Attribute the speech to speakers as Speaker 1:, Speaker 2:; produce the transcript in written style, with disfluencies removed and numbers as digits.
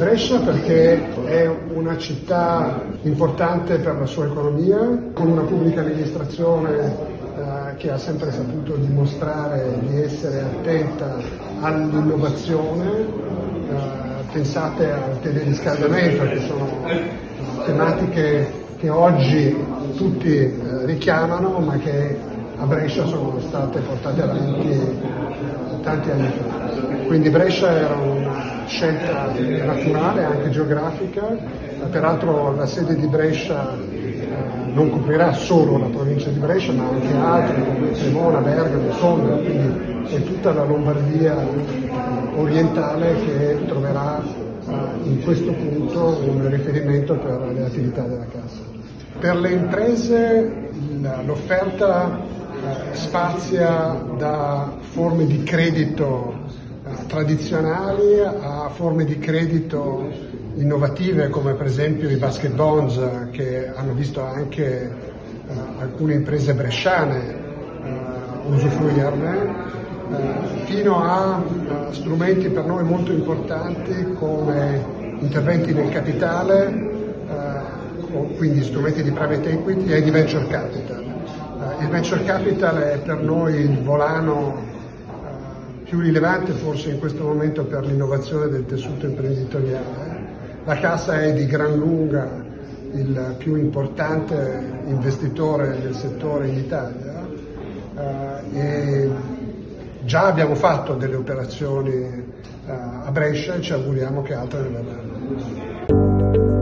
Speaker 1: Brescia perché è una città importante per la sua economia, con una pubblica amministrazione che ha sempre saputo dimostrare di essere attenta all'innovazione. Pensate al teleriscaldamento, che sono tematiche che oggi tutti richiamano, ma che a Brescia sono state portate avanti tanti anni fa. Quindi Brescia era una scelta naturale, anche geografica. Peraltro la sede di Brescia non coprirà solo la provincia di Brescia, ma anche altre come Cremona, Bergamo, Sondrio, quindi è tutta la Lombardia orientale che troverà in questo punto un riferimento per le attività della Cassa. Per le imprese l'offerta spazia da forme di credito tradizionali a forme di credito innovative, come per esempio i basket bonds, che hanno visto anche alcune imprese bresciane usufruirne, fino a strumenti per noi molto importanti come interventi nel capitale, quindi strumenti di private equity e di venture capital. Il venture capital è per noi il volano più rilevante forse in questo momento per l'innovazione del tessuto imprenditoriale. La Cassa è di gran lunga il più importante investitore del settore in Italia e già abbiamo fatto delle operazioni a Brescia e ci auguriamo che altre ne verranno.